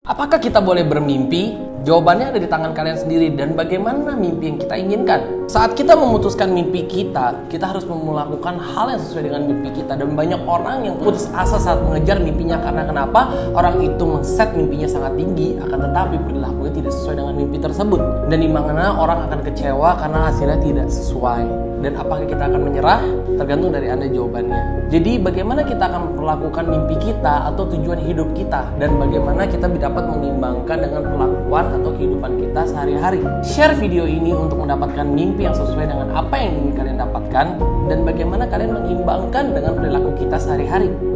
Apakah kita boleh bermimpi? Jawabannya ada di tangan kalian sendiri. Dan bagaimana mimpi yang kita inginkan? Saat kita memutuskan mimpi kita harus melakukan hal yang sesuai dengan mimpi kita. Dan banyak orang yang putus asa saat mengejar mimpinya. Karena kenapa? Orang itu men-set mimpinya sangat tinggi, akan tetapi perilakunya tidak sesuai dengan mimpi tersebut. Dan di mana orang akan kecewa karena hasilnya tidak sesuai. Dan apakah kita akan menyerah? Tergantung dari Anda jawabannya. Jadi bagaimana kita akan memperlakukan mimpi kita atau tujuan hidup kita, dan bagaimana kita dapat mengimbangkan dengan perlakuan atau kehidupan kita sehari-hari. Share video ini untuk mendapatkan mimpi yang sesuai dengan apa yang ingin kalian dapatkan, dan bagaimana kalian mengimbangkan dengan perilaku kita sehari-hari.